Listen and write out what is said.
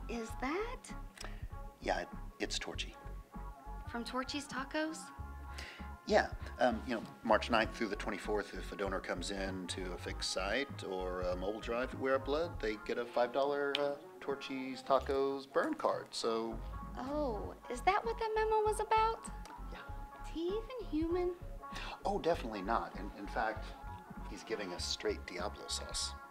is that? Yeah, it's Torchy. From Torchy's Tacos? Yeah, March 9th through the 24th, if a donor comes in to a fixed site or a mobile drive at We Are Blood, they get a $5 Torchy's Tacos burn card, so... Oh, is that what that memo was about? Yeah. Is he even human? Oh, definitely not. In fact, he's giving us straight Diablo sauce.